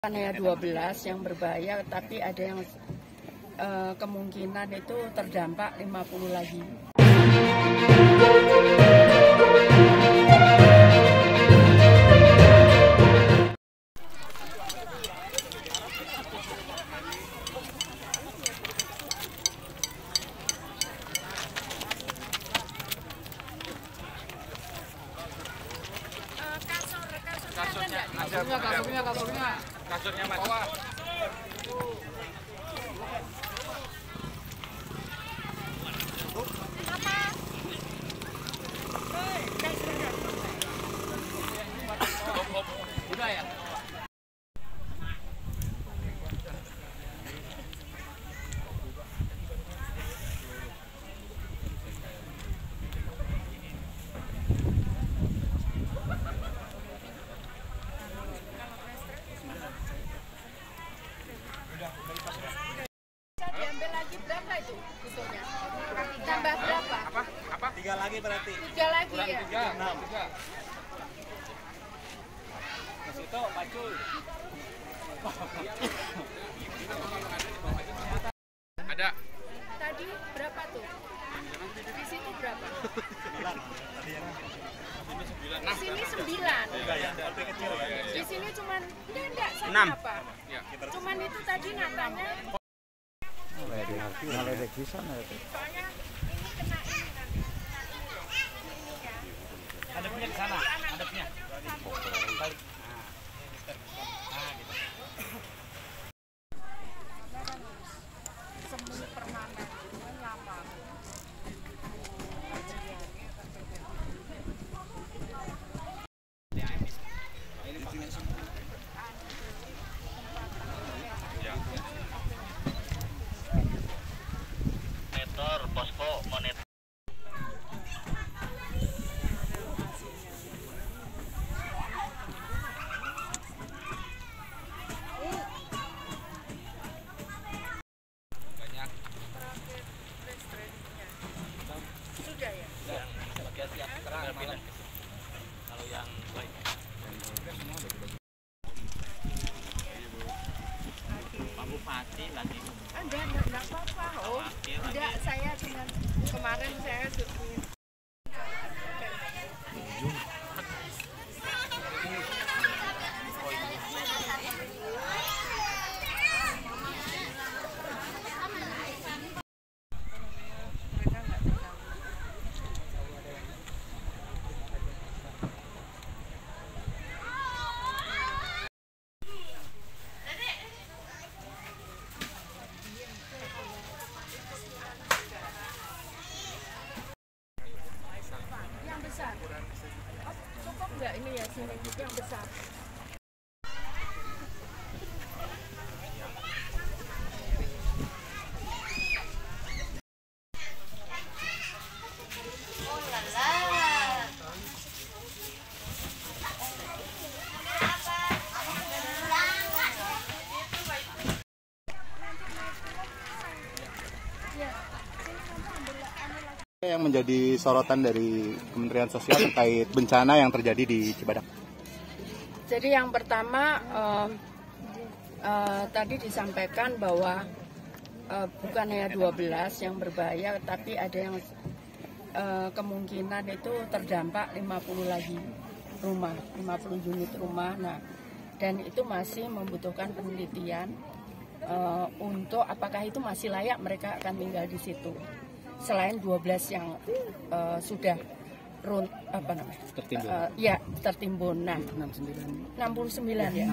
Hanya 12 yang berbahaya, tapi ada yang kemungkinan itu terdampak 50 lagi. Kasurnya Mas. Bawah. Udah ya? Berapa itu butuhnya? Tambah berapa? Apa? 3 lagi berarti. 3 lagi ya? 6. Mas itu pacul. Ada. Tadi berapa tuh? Di sini berapa? 9. Di sini 9. Di sini cuman enggak sama 6. apa? Cuman itu tadi natanya. Soalnya ini kena ini ya. Hadapnya ke sana, hadapnya. Balik. Semu permanen lama. Posko monet. Banyak. Sudah ya? Yang sebagian siap terang malam. Kalau yang baik. Pak Bupati lagi. Enggak apa-apa. Oh, enggak, saya dengan kemarin saya survei. Cukup nggak ini ya sini yang besar? Oh lala. Yang menjadi sorotan dari Kementerian Sosial terkait bencana yang terjadi di Cibadak. Jadi yang pertama tadi disampaikan bahwa bukan hanya 12 yang berbahaya, tapi ada yang kemungkinan itu terdampak 50 lagi rumah, 50 unit rumah. Nah, dan itu masih membutuhkan penelitian untuk apakah itu masih layak mereka akan tinggal di situ. Selain 12 yang sudah Tertimbun. Tertimbun. Nah, 69 ya.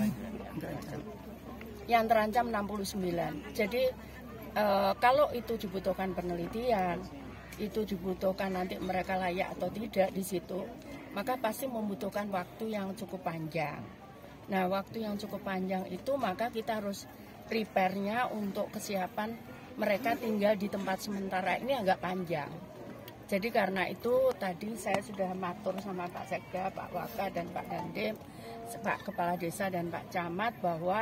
Yang terancam 69. Jadi kalau itu dibutuhkan penelitian, itu dibutuhkan nanti mereka layak atau tidak di situ, maka pasti membutuhkan waktu yang cukup panjang. Nah, waktu yang cukup panjang itu maka kita harus prepare-nya untuk kesiapan mereka tinggal di tempat sementara ini agak panjang. Jadi karena itu tadi saya sudah matur sama Pak Sekda, Pak Waka, dan Pak Dandim, Pak Kepala Desa dan Pak Camat bahwa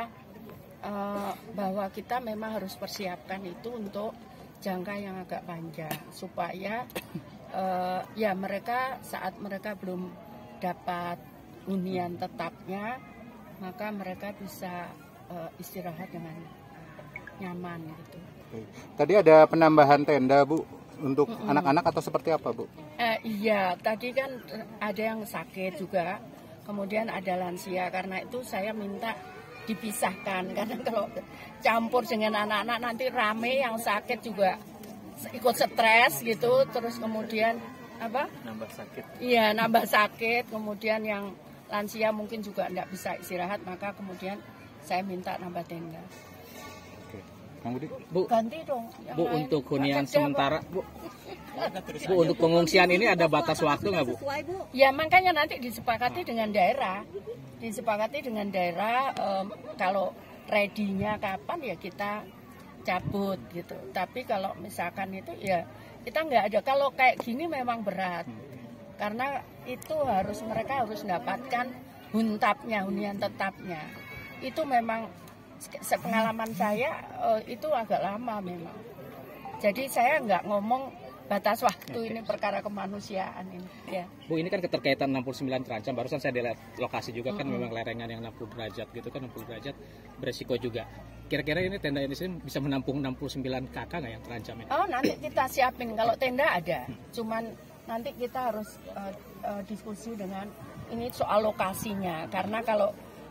kita memang harus persiapkan itu untuk jangka yang agak panjang supaya ya mereka saat mereka belum dapat hunian tetapnya maka mereka bisa istirahat dengan nyaman gitu. Tadi ada penambahan tenda, Bu, untuk anak-anak atau seperti apa, Bu? Iya, tadi kan ada yang sakit juga, kemudian ada lansia. Karena itu saya minta dipisahkan, karena kalau campur dengan anak-anak nanti rame, yang sakit juga ikut stres gitu. Terus kemudian apa? Nambah sakit. Iya, nambah sakit. Kemudian yang lansia mungkin juga tidak bisa istirahat, maka kemudian saya minta nambah tenda. Bu, ganti dong. Bu, untuk hunian sementara, Bu, untuk pengungsian ini ada batas waktu nggak, Bu? Ya makanya nanti disepakati dengan daerah, kalau ready-nya kapan ya kita cabut gitu. Tapi kalau misalkan itu ya kita nggak ada. Kalau kayak gini memang berat, karena itu mereka harus mendapatkan hunian tetapnya. Itu memang sepengalaman saya itu agak lama memang. Jadi saya nggak ngomong batas waktu, ini perkara kemanusiaan ini. Ya. Bu, ini kan keterkaitan 69 terancam. Barusan saya lihat lokasi juga kan memang lerengnya yang 60 derajat gitu kan, 60 derajat beresiko juga. Kira-kira ini tenda ini bisa menampung 69 kakak nggak yang terancam ini? Oh, nanti kita siapin. Kalau tenda ada, cuman nanti kita harus diskusi dengan ini soal lokasinya. Karena kalau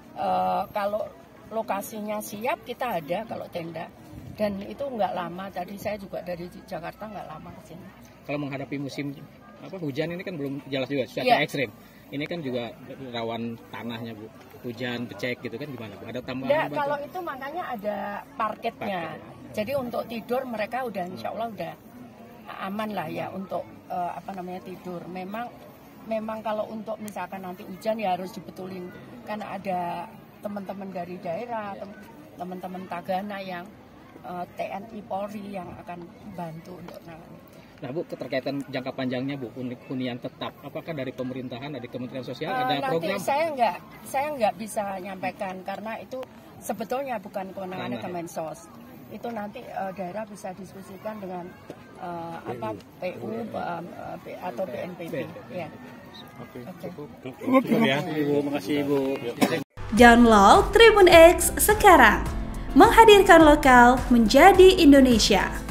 lokasinya siap kita ada kalau tenda, dan itu nggak lama. Tadi saya juga dari Jakarta nggak lama ke sini. Kalau menghadapi musim hujan ini kan belum jelas juga, cuaca ekstrim. Ini kan juga rawan tanahnya, Bu. Hujan, becek gitu kan, gimana, Bu? Ada tambahan? Kalau itu makanya ada parketnya. Jadi untuk tidur mereka udah insya Allah udah aman lah ya untuk tidur. Memang kalau untuk misalkan nanti hujan ya harus dibetulin, karena ada teman-teman dari daerah, teman-teman Tagana yang TNI Polri yang akan bantu untuk menangani. Nah, Bu, keterkaitan jangka panjangnya, Bu, hunian tetap, apakah dari pemerintahan, dari Kementerian Sosial ada program? Saya nggak bisa nyampaikan karena itu sebetulnya bukan kewenangannya Kemensos. Itu nanti daerah bisa diskusikan dengan PU atau BNPB. Ya. Oke. Cukup ya, Ibu. Makasih, Ibu. Download Tribun X sekarang, menghadirkan lokal menjadi Indonesia.